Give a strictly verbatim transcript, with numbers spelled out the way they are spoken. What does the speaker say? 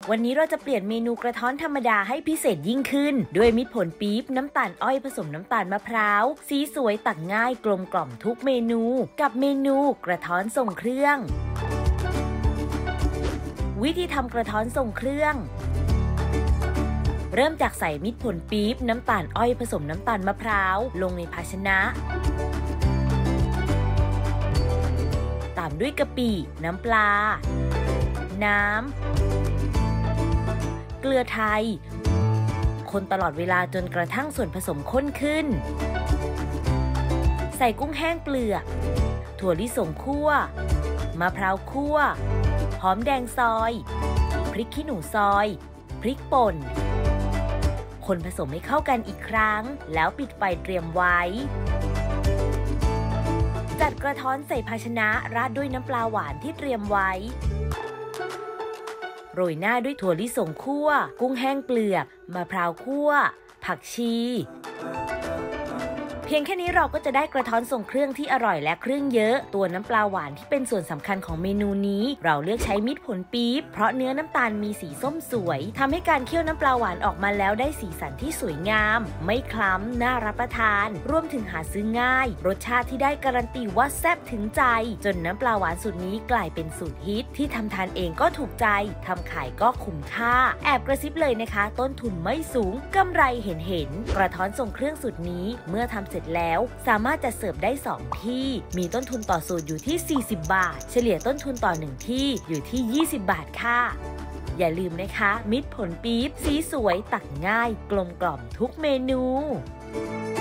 วันนี้เราจะเปลี่ยนเมนูกระท้อนธรรมดาให้พิเศษยิ่งขึ้นด้วยมิตรผลปี๊บน้ำตาลอ้อยผสมน้ำตาลมะพร้าวสีสวยตักง่ายกลมกล่อมทุกเมนูกับเมนูกระท้อนทรงเครื่องวิธีทำกระท้อนทรงเครื่องเริ่มจากใส่มิตรผลปี๊บน้ำตาลอ้อยผสมน้ำตาลมะพร้าวลงในภาชนะตามด้วยกะปิน้ำปลาน้ำเกลือไทยคนตลอดเวลาจนกระทั่งส่วนผสมข้นขึ้นใส่กุ้งแห้งเปลือกถั่วลิสงคั่วมะพร้าวคั่วหอมแดงซอยพริกขี้หนูซอยพริกป่นคนผสมให้เข้ากันอีกครั้งแล้วปิดไฟเตรียมไว้จัดกระท้อนใส่ภาชนะราดด้วยน้ำปลาหวานที่เตรียมไว้โรยหน้าด้วยถั่วลิสงคั่วกุ้งแห้งเปลือกมะพร้าวคั่วผักชีเพียงแค่นี้เราก็จะได้กระท้อนทรงเครื่องที่อร่อยและเครื่องเยอะตัวน้ำปลาหวานที่เป็นส่วนสำคัญของเมนูนี้เราเลือกใช้มิตรผลปี๊บเพราะเนื้อน้ำตาลมีสีส้มสวยทำให้การเคี่ยวน้ำปลาหวานออกมาแล้วได้สีสันที่สวยงามไม่คล้ำน่ารับประทานรวมถึงหาซื้อง่ายรสชาติที่ได้การันตีว่าแซ่บถึงใจจนน้ำปลาหวานสูตรนี้กลายเป็นสูตรฮิตที่ทำทานเองก็ถูกใจทำขายก็คุ้มค่าแอบกระซิบเลยนะคะต้นทุนไม่สูงกำไรเห็นเห็นกระท้อนทรงเครื่องสูตรนี้เมื่อทำเสร็จแล้วสามารถจะเสิร์ฟได้สองที่มีต้นทุนต่อสูตรอยู่ที่สี่สิบบาทเฉลี่ยต้นทุนต่อหนึ่งที่อยู่ที่ยี่สิบบาทค่ะอย่าลืมนะคะมิตรผลปี๊บสีสวยตักง่ายกลมกล่อมทุกเมนู